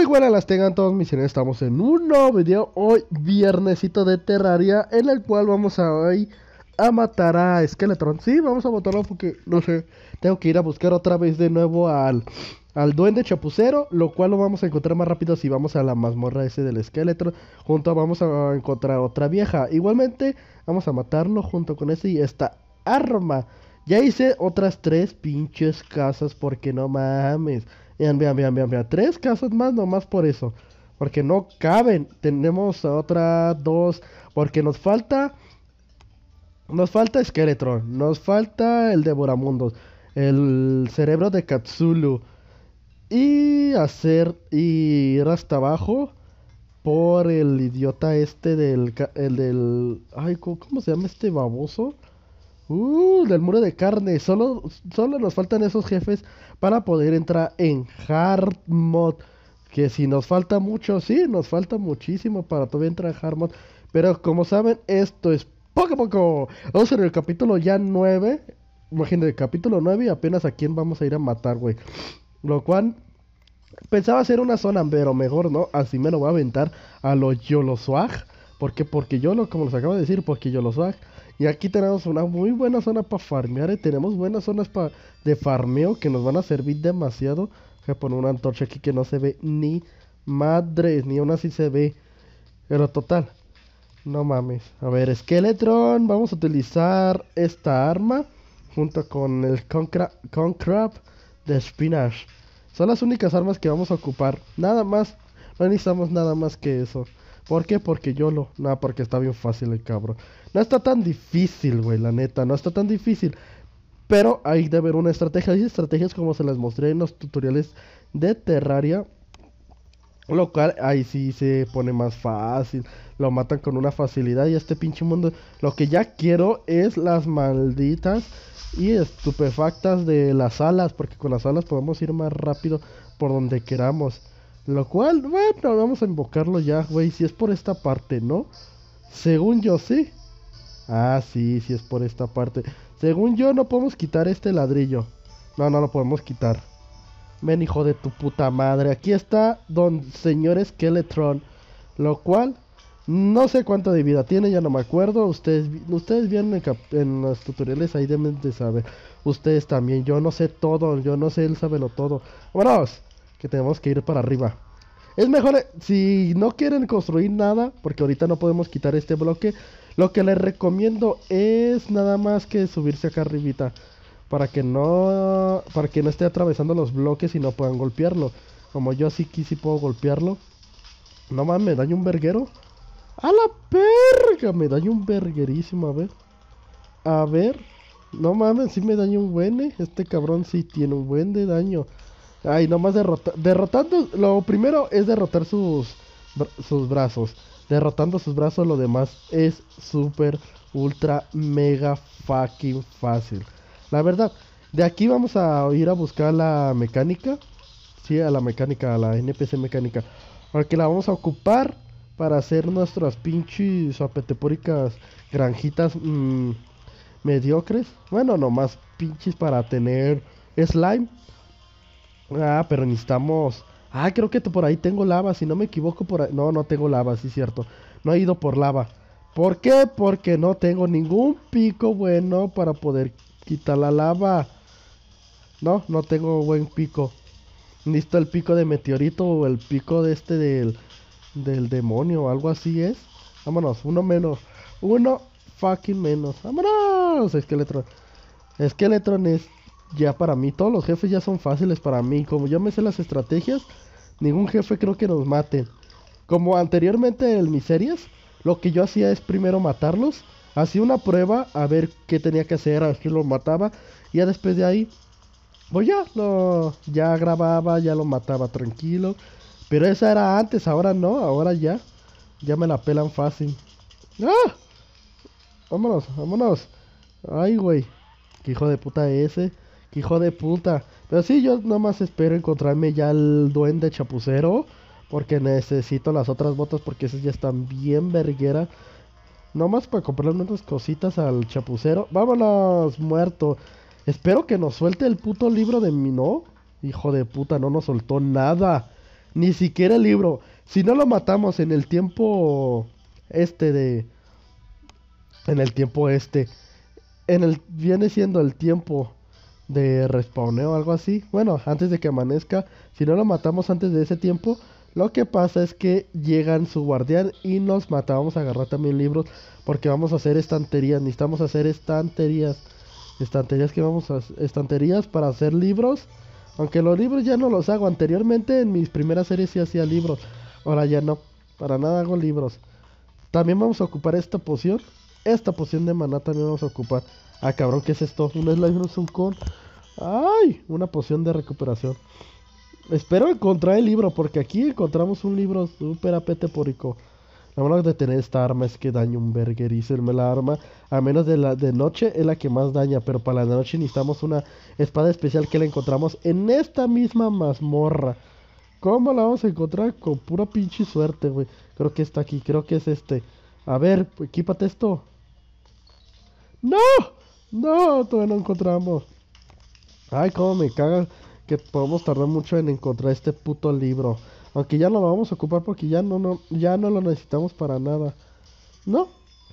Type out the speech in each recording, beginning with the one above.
Muy buenas las tengan todos mis señores, estamos en un nuevo video hoy, viernesito de Terraria, en el cual vamos a hoy a matar a Skeletron. Sí, vamos a matarlo porque, no sé, tengo que ir a buscar otra vez de nuevo al duende chapucero, lo cual lo vamos a encontrar más rápido si vamos a la mazmorra ese del Skeletron. Junto vamos a encontrar otra vieja, igualmente vamos a matarlo junto con ese y esta arma. Ya hice otras 3 pinches casas porque no mames. Vean. 3 casas más nomás por eso. Porque no caben. Tenemos otras 2. Porque nos falta. Nos falta Skeletron. Nos falta el Devoramundos. El cerebro de Katsulu. Y ir hasta abajo. Por el idiota este el del. Ay, ¿cómo se llama este baboso? Del muro de carne. Solo nos faltan esos jefes para poder entrar en Hard Mode. Que si nos falta mucho, sí, nos falta muchísimo para todavía entrar en Hard Mode. Pero como saben, esto es poco a poco. Vamos en el capítulo ya 9. Imagínate, el capítulo 9 y apenas a quién vamos a ir a matar, güey. Lo cual pensaba hacer una zona, pero mejor no. Así me lo voy a aventar a lo YOLO Swag. ¿Por qué? Porque YOLO, como les acabo de decir, porque YOLO Swag. Y aquí tenemos una muy buena zona para farmear. Tenemos buenas zonas de farmeo que nos van a servir demasiado. Voy a poner una antorcha aquí que no se ve ni madres, ni aún así se ve. Pero total, no mames. A ver, Skeletron, vamos a utilizar esta arma junto con el Concrab de Spinach. Son las únicas armas que vamos a ocupar. Nada más, no necesitamos nada más que eso. ¿Por qué? Porque YOLO. Nada, porque está bien fácil el cabrón. No está tan difícil, güey, la neta. No está tan difícil. Pero hay de haber una estrategia. Hay estrategias como se las mostré en los tutoriales de Terraria. Lo cual ahí sí se pone más fácil. Lo matan con una facilidad. Y este pinche mundo. Lo que ya quiero es las malditas y estupefactas de las alas. Porque con las alas podemos ir más rápido por donde queramos. Lo cual, bueno, vamos a invocarlo ya, güey. Si es por esta parte, ¿no? Según yo, sí. Ah, sí es por esta parte. Según yo, no podemos quitar este ladrillo. No lo podemos quitar. Ven, hijo de tu puta madre. Aquí está don señor Skeletron. Lo cual, no sé cuánto de vida tiene, ya no me acuerdo. Ustedes vieron en los tutoriales, ahí deben de saber. Ustedes también, yo no sé todo. Yo no sé, él sabe lo todo. ¡Vámonos! Que tenemos que ir para arriba. Es mejor, si no quieren construir nada, porque ahorita no podemos quitar este bloque, lo que les recomiendo es nada más que subirse acá arribita, para que no esté atravesando los bloques y no puedan golpearlo. Como yo sí puedo golpearlo. No mames, me daño un verguero. ¡A la perga! Me daño un verguerísimo, a ver. No mames, sí me daño un buen. Este cabrón sí tiene un buen de daño. Ay, nomás derrotando. Lo primero es derrotar sus brazos. Derrotando sus brazos, lo demás es súper, ultra, mega fucking fácil. La verdad, de aquí vamos a ir a buscar la mecánica. Sí, a la mecánica, a la NPC mecánica. Porque la vamos a ocupar para hacer nuestras pinches apetepóricas granjitas mediocres. Bueno, nomás pinches para tener slime. Ah, pero necesitamos. Ah, creo que por ahí tengo lava, si no me equivoco por ahí. No, no tengo lava, sí es cierto. No he ido por lava. ¿Por qué? Porque no tengo ningún pico bueno para poder quitar la lava. No tengo buen pico. Necesito el pico de meteorito o el pico de del demonio o algo así es. Vámonos, uno menos. Uno fucking menos. Vámonos, Skeletron. Skeletron es ya para mí, todos los jefes ya son fáciles para mí. Como yo me sé las estrategias, ningún jefe creo que nos mate. Como anteriormente en mis series, lo que yo hacía es primero matarlos. Hacía una prueba a ver qué tenía que hacer, a ver si lo mataba. Y ya después de ahí, pues ya grababa, ya lo mataba tranquilo. Pero esa era antes, ahora no, ahora ya me la pelan fácil. ¡Ah! Vámonos. Ay, güey. Qué hijo de puta ese. Qué hijo de puta. Pero sí, yo nomás espero encontrarme ya el duende chapucero. Porque necesito las otras botas porque esas ya están bien verguera. Nomás para comprarle unas cositas al chapucero. ¡Vámonos! Muerto. Espero que nos suelte el puto libro de mi... ¿No? Hijo de puta, no nos soltó nada. Ni siquiera el libro. Si no lo matamos en el tiempo este de... En el tiempo este. En el... Viene siendo el tiempo de respawneo o algo así. Bueno, antes de que amanezca. Si no lo matamos antes de ese tiempo, lo que pasa es que llegan su guardián y nos mata. Vamos a agarrar también libros porque vamos a hacer estanterías. Necesitamos hacer estanterías. Estanterías que vamos a... Estanterías para hacer libros. Aunque los libros ya no los hago. Anteriormente en mis primeras series sí hacía libros. Ahora ya no. Para nada hago libros. También vamos a ocupar esta poción. Esta poción de maná también vamos a ocupar. Ah, cabrón, ¿qué es esto? Un slime con... ¡Ay! Una poción de recuperación. Espero encontrar el libro, porque aquí encontramos un libro súper apetepórico. La mala de tener esta arma es que daña un verguerísimo la arma. A menos de la de noche es la que más daña. Pero para la noche necesitamos una espada especial que la encontramos en esta misma mazmorra. ¿Cómo la vamos a encontrar? Con pura pinche suerte, güey. Creo que está aquí, creo que es este. A ver, equípate esto. ¡No! No, todavía no encontramos. Ay, cómo me caga que podemos tardar mucho en encontrar este puto libro. Aunque ya no lo vamos a ocupar porque ya no lo necesitamos para nada. No,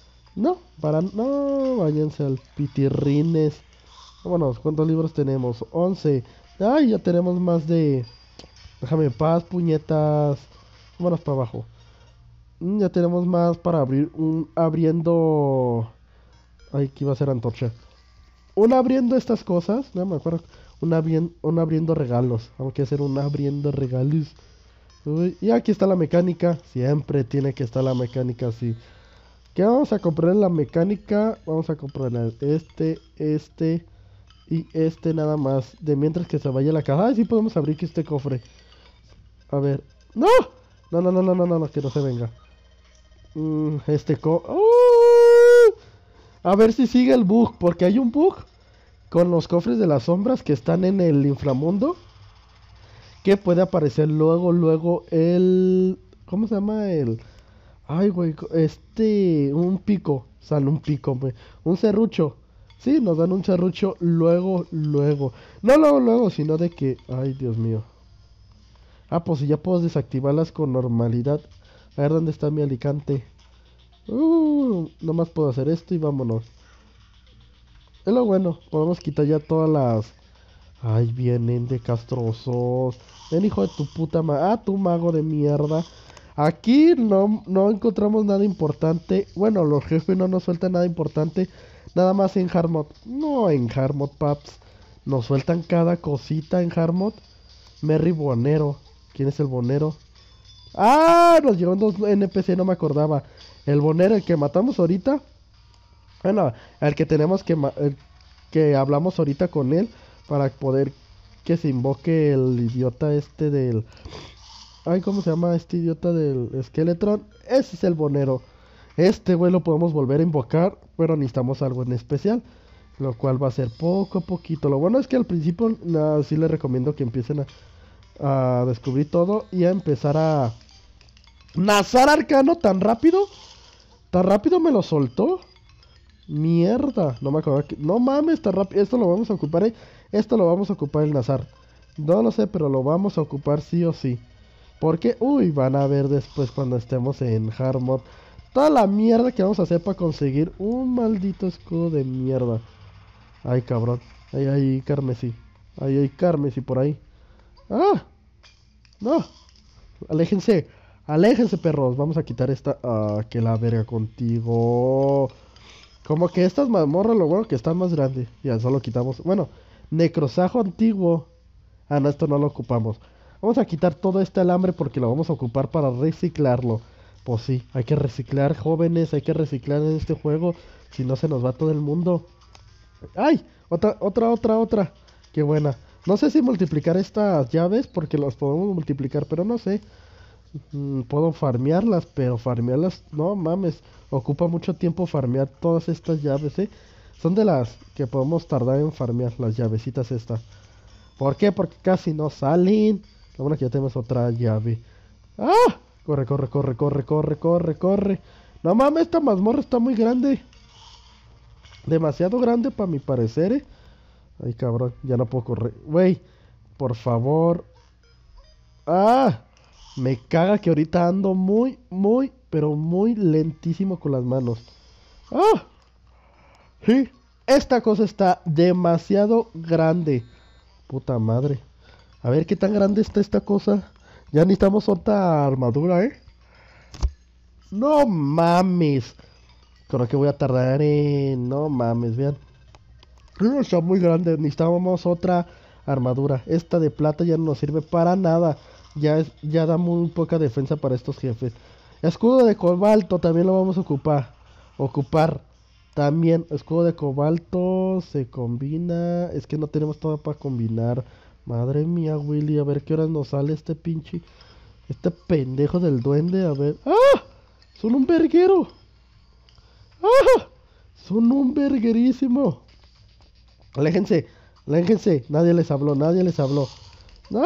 no, váyanse al pitirrines. Vámonos, ¿cuántos libros tenemos? 11. Ay, ya tenemos más de... Déjame en paz, puñetas. Vámonos para abajo. Ya tenemos más para abrir un... Abriendo... Ay, que iba a ser antorcha. Un abriendo estas cosas. No me acuerdo. Un abriendo regalos. Vamos a hacer un abriendo regalos. Uy, y aquí está la mecánica. Siempre tiene que estar la mecánica así. ¿Qué vamos a comprar en la mecánica? Vamos a comprar este y este nada más. De mientras que se vaya la caja. Ay, sí podemos abrir que este cofre. A ver. ¡No! No, que no se venga. A ver si sigue el bug. Porque hay un bug con los cofres de las sombras que están en el inframundo. Que puede aparecer luego el... ¿Cómo se llama? El... Ay, güey, un pico. Sale un pico, güey. Un serrucho. Sí, nos dan un serrucho luego. No luego, sino de que... Ay, Dios mío. Ah, pues si ya puedo desactivarlas con normalidad. A ver dónde está mi alicante. Nomás puedo hacer esto y vámonos. Es lo bueno, podemos quitar ya todas las... Ay, vienen de castrosos. Ven, hijo de tu puta madre. Ah, tu mago de mierda. Aquí no encontramos nada importante. Bueno, los jefes no nos sueltan nada importante. Nada más en Hardmod. No en Hardmod, paps. Nos sueltan cada cosita en Hardmod. Merry Bonero. ¿Quién es el Bonero? ¡Ah! Nos llegaron dos NPC, no me acordaba. El Bonero, el que matamos ahorita. Bueno, el que tenemos el que hablamos ahorita con él. Para poder que se invoque el idiota este del... Ay, ¿cómo se llama este idiota del Skeletron? Ese es el Bonero. Este güey lo podemos volver a invocar, pero necesitamos algo en especial. Lo cual va a ser poco a poquito. Lo bueno es que al principio sí les recomiendo que empiecen a descubrir todo y a empezar a... ¿Nazar Arcano tan rápido? ¿Tan rápido me lo soltó? Mierda, no me acuerdo que... No mames, tan rápido. Esto lo vamos a ocupar, Esto lo vamos a ocupar el Nazar. No lo sé, pero lo vamos a ocupar sí o sí. Porque, uy, van a ver después cuando estemos en hard mode toda la mierda que vamos a hacer para conseguir un maldito escudo de mierda. Ay, cabrón. Ay, Carmesí. Ay, Carmesí por ahí. ¡Ah! ¡No! Aléjense. Aléjense, perros. Vamos a quitar esta... Ah, que la verga contigo. Como que estas mazmorras, lo bueno que están más grandes. Ya, solo quitamos... Bueno, necrosajo antiguo. Ah, no, esto no lo ocupamos. Vamos a quitar todo este alambre porque lo vamos a ocupar para reciclarlo. Pues sí, hay que reciclar, jóvenes, hay que reciclar en este juego. Si no se nos va todo el mundo. ¡Ay! Otra. Qué buena. No sé si multiplicar estas llaves porque las podemos multiplicar, pero no sé. Puedo farmearlas, pero farmearlas... No mames, ocupa mucho tiempo farmear todas estas llaves, ¿eh? Son de las que podemos tardar en farmear, las llavecitas estas. ¿Por qué? Porque casi no salen. Lo bueno que ya tenemos otra llave. ¡Ah! Corre. No mames, esta mazmorra está muy grande. Demasiado grande para mi parecer, ¿eh? Ay, cabrón, ya no puedo correr. Güey, por favor. ¡Ah! Me caga que ahorita ando muy, pero muy lentísimo con las manos. ¡Ah! Sí, esta cosa está demasiado grande. Puta madre. A ver qué tan grande está esta cosa. Ya necesitamos otra armadura, ¿eh? No mames. Creo que voy a tardar en... No mames, vean. No, está muy grande. Necesitamos otra armadura. Esta de plata ya no nos sirve para nada. Ya da muy poca defensa para estos jefes. Escudo de cobalto también lo vamos a ocupar. También escudo de cobalto se combina. Es que no tenemos todo para combinar. Madre mía, Willy. A ver qué horas nos sale este pinche. Este pendejo del duende. A ver. ¡Ah! Son un verguero. ¡Ah! Son un verguerísimo. Aléjense, aléjense. Nadie les habló, nadie les habló. ¡No!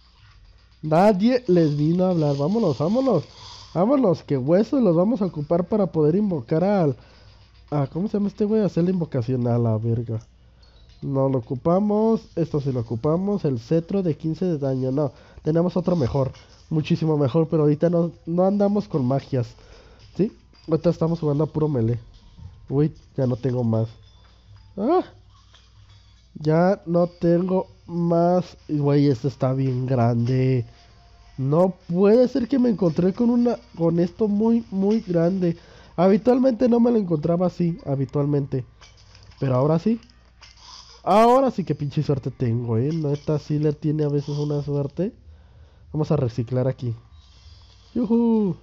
Nadie les vino a hablar. Vámonos, vámonos. Vámonos, que huesos los vamos a ocupar para poder invocar al... ¿cómo se llama este güey? Hacer la invocación a la verga. No lo ocupamos. Esto sí lo ocupamos. El cetro de 15 de daño. No, tenemos otro mejor. Muchísimo mejor, pero ahorita no andamos con magias. ¿Sí? Ahorita estamos jugando a puro melee. Uy, ya no tengo más. ¡Ah! Ya no tengo más. Güey, este está bien grande. No puede ser que me encontré con esto muy grande. Habitualmente no me lo encontraba así, habitualmente. Pero ahora sí. Ahora sí que pinche suerte tengo, Neta Sealer tiene a veces una suerte. Vamos a reciclar aquí. ¡Yujú!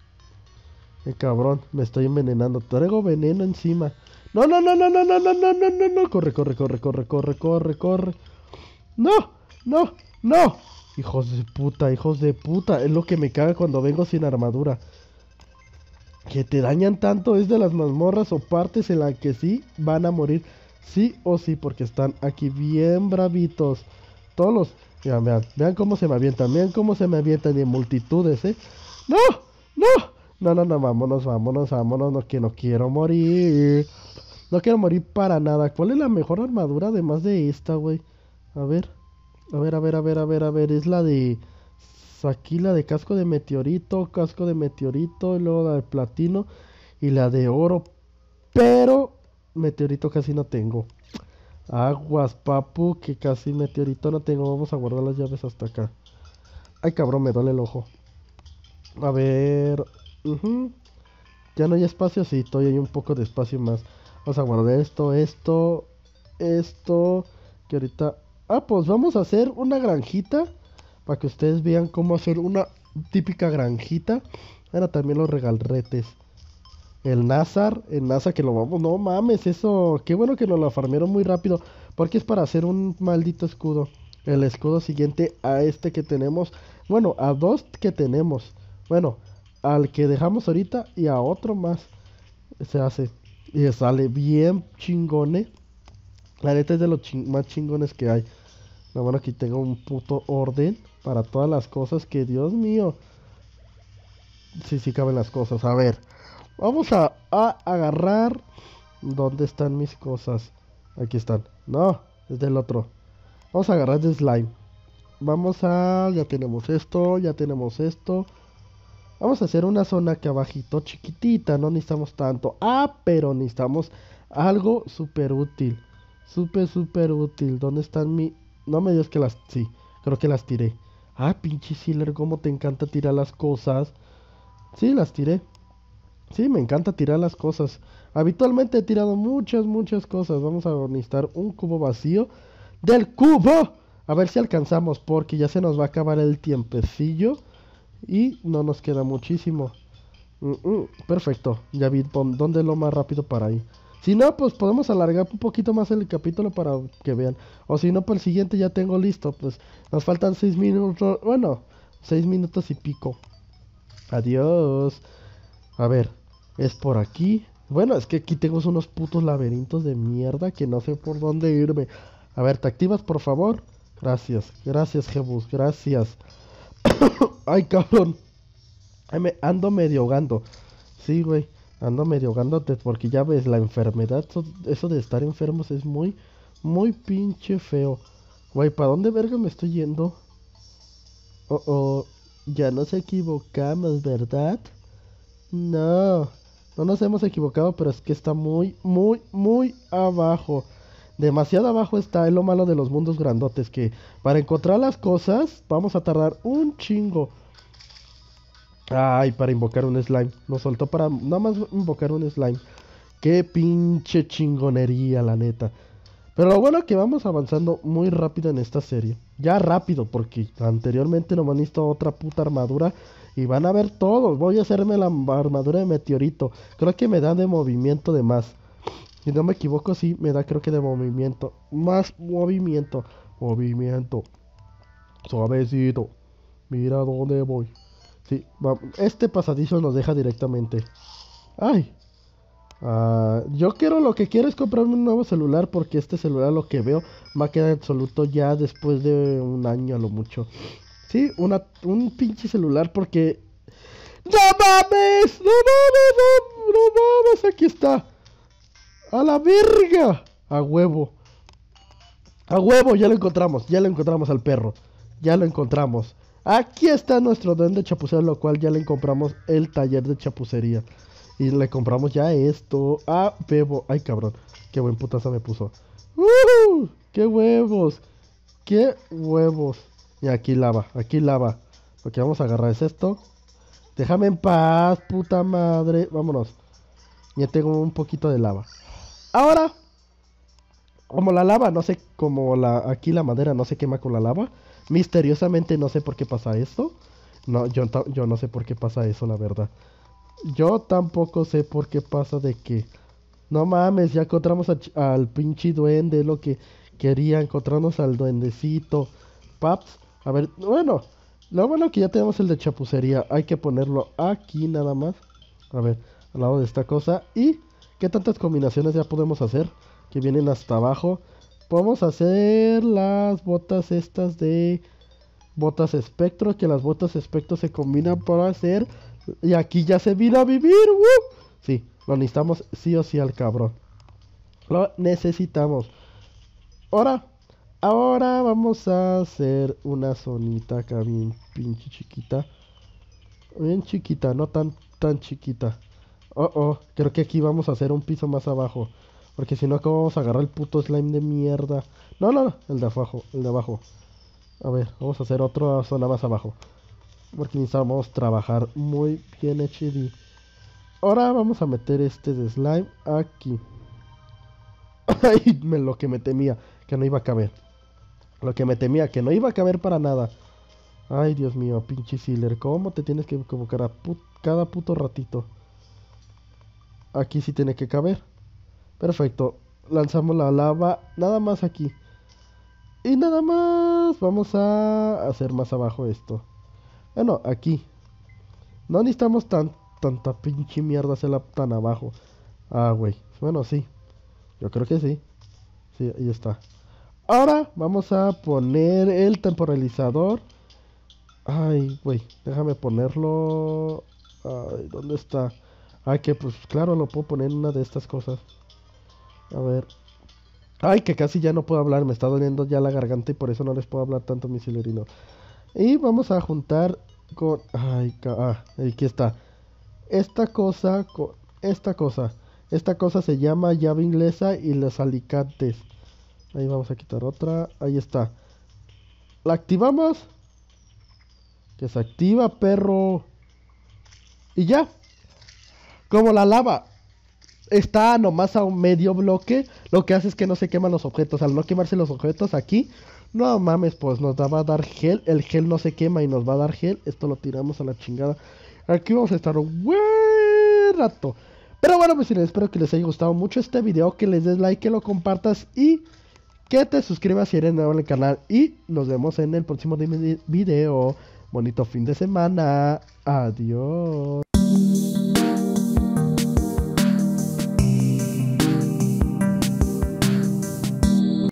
Cabrón, me estoy envenenando. Traigo veneno encima. No, no, no, no, no, no, no, no, no, no, no. Corre, corre, corre, corre, corre, corre, corre. No, no, no. Hijos de puta, hijos de puta. Es lo que me caga cuando vengo sin armadura. Que te dañan tanto es de las mazmorras o partes en las que sí van a morir. Sí o sí, porque están aquí bien bravitos. Todos los... Vean, vean, vean cómo se me avientan. Vean cómo se me avientan y en multitudes, ¡No! ¡No! No, no, no, vámonos, vámonos, vámonos. No, que no quiero morir. No quiero morir para nada. ¿Cuál es la mejor armadura además de esta, güey? A ver. A ver, a ver, a ver, a ver, a ver. Es la de... Aquí la de casco de meteorito, y luego la de platino y la de oro. Pero meteorito casi no tengo. Aguas, papu, que casi meteorito no tengo. Vamos a guardar las llaves hasta acá. Ay, cabrón, me duele el ojo. A ver. Ya no hay espacio, sí, todavía hay un poco de espacio más. Vamos a guardar esto. Que ahorita... pues vamos a hacer una granjita. Para que ustedes vean cómo hacer una típica granjita. Ahora también los regalretes. El Nazar que lo vamos... No mames, eso... Qué bueno que nos lo farmearon muy rápido. Porque es para hacer un maldito escudo. El escudo siguiente a este que tenemos. Bueno, a dos que tenemos. Bueno, al que dejamos ahorita y a otro más. Se hace. Y sale bien chingone. La neta es de los más chingones que hay. No, bueno, aquí tengo un puto orden para todas las cosas que, Dios mío. Sí, sí caben las cosas. A ver, vamos a agarrar. ¿Dónde están mis cosas? Aquí están. No, es del otro. Vamos a agarrar de slime. Ya tenemos esto, ya tenemos esto. Vamos a hacer una zona aquí abajito, chiquitita, no necesitamos tanto. Pero necesitamos algo súper útil. Súper útil. ¿Dónde están mi...? No me digas que las... Sí, creo que las tiré. Pinche Sealer, cómo te encanta tirar las cosas. Sí, las tiré. Sí, me encanta tirar las cosas. Habitualmente he tirado muchas cosas. Vamos a necesitar un cubo vacío. ¡Del cubo! A ver si alcanzamos, porque ya se nos va a acabar el tiempecillo. Y no nos queda muchísimo. Perfecto. Ya vi dónde es lo más rápido para ahí. Si no, pues podemos alargar un poquito más el capítulo para que vean. O si no, para el siguiente ya tengo listo. Pues nos faltan 6 minutos. Bueno, 6 minutos y pico. Adiós. A ver, es por aquí. Bueno, es que aquí tengo unos putos laberintos de mierda que no sé por dónde irme. A ver, ¿te activas, por favor? Gracias, gracias, Jebus, gracias. Ay, cabrón. Ando medio ahogando. Sí, güey. Ando medio ahogándote porque ya ves, la enfermedad, eso de estar enfermos es muy pinche feo. Güey, ¿para dónde verga me estoy yendo? Oh, oh. Ya nos equivocamos, ¿verdad? No, no nos hemos equivocado, pero es que está muy, muy, muy abajo. Demasiado abajo está, es lo malo de los mundos grandotes, que para encontrar las cosas vamos a tardar un chingo. Ay, para invocar un slime. Nos soltó para nada más invocar un slime. Qué pinche chingonería, la neta. Pero lo bueno es que vamos avanzando muy rápido en esta serie. Ya rápido, porque anteriormente no me han visto otra puta armadura. Y van a ver todo. Voy a hacerme la armadura de meteorito. Creo que me da de movimiento de más. Si no me equivoco, sí, me da creo que de movimiento. Más movimiento. Movimiento. Suavecito. Mira dónde voy. Sí, este pasadizo nos deja directamente. ¡Ay! Yo quiero, lo que quiero es comprarme un nuevo celular porque este celular lo que veo va a quedar absoluto ya después de un año a lo mucho. Sí, un pinche celular porque... ¡No mames! ¡No mames! ¡No, no mames! Aquí está. ¡A la verga! A huevo. A huevo, ya lo encontramos al perro. Ya lo encontramos. Aquí está nuestro duende chapucero, lo cual ya le compramos el taller de chapucería. Y le compramos ya esto a Bebo. Ay, cabrón. Qué buen putazo me puso. ¡Qué huevos! ¡Qué huevos! Y aquí lava, aquí lava. Lo que vamos a agarrar es esto. Déjame en paz, puta madre. Vámonos. Ya tengo un poquito de lava. Ahora, como la lava, no sé, como aquí la madera no se quema con la lava. Misteriosamente no sé por qué pasa esto. No, yo no sé por qué pasa eso, la verdad. Yo tampoco sé por qué pasa de que... No mames, ya encontramos al pinche duende, lo que quería, encontrarnos al duendecito. Paps, a ver, bueno, lo bueno que ya tenemos el de chapucería. Hay que ponerlo aquí nada más. A ver, al lado de esta cosa. ¿Y qué tantas combinaciones ya podemos hacer? Que vienen hasta abajo. Podemos hacer las botas estas de... Botas espectro, que las botas espectro se combinan para hacer... Y aquí ya se vino a vivir. Sí, lo necesitamos sí o sí al cabrón. Lo necesitamos. Ahora vamos a hacer una zonita acá bien pinche chiquita. Bien chiquita, no tan chiquita. Creo que aquí vamos a hacer un piso más abajo. Porque si no, ¿cómo vamos a agarrar el puto slime de mierda? No, el de abajo, el de abajo. A ver, vamos a hacer otra zona más abajo. Porque necesitamos trabajar muy bien HD. Ahora vamos a meter este de slime aquí. Ay, lo que me temía, que no iba a caber. Lo que me temía, que no iba a caber para nada. Ay, Dios mío, pinche Sealer. ¿Cómo te tienes que convocar a cada puto ratito? Aquí sí tiene que caber. Perfecto. Lanzamos la lava nada más aquí. Y nada más vamos a hacer más abajo esto. Bueno, aquí. No necesitamos tanta pinche mierda hacerla tan abajo. Güey. Bueno, sí. Yo creo que sí. Sí, ahí está. Ahora vamos a poner el temporalizador. Ay, güey. Déjame ponerlo. Ay, ¿dónde está? Ay, que pues claro, lo puedo poner en una de estas cosas. A ver. Ay, que casi ya no puedo hablar. Me está doliendo ya la garganta y por eso no les puedo hablar tanto, mis hilerinos. Y vamos a juntar con... Ay, aquí está. Esta cosa con esta cosa. Esta cosa se llama llave inglesa y los alicates. Ahí vamos a quitar otra. Ahí está. La activamos. Que se activa, perro. Y ya. Como la lava está nomás a un medio bloque, lo que hace es que no se queman los objetos. Al no quemarse los objetos aquí, no mames, pues nos va a dar gel. El gel no se quema y nos va a dar gel. Esto lo tiramos a la chingada. Aquí vamos a estar un buen rato. Pero bueno, pues espero que les haya gustado mucho este video, que les des like, que lo compartas y que te suscribas si eres nuevo en el canal. Y nos vemos en el próximo video. Bonito fin de semana. Adiós.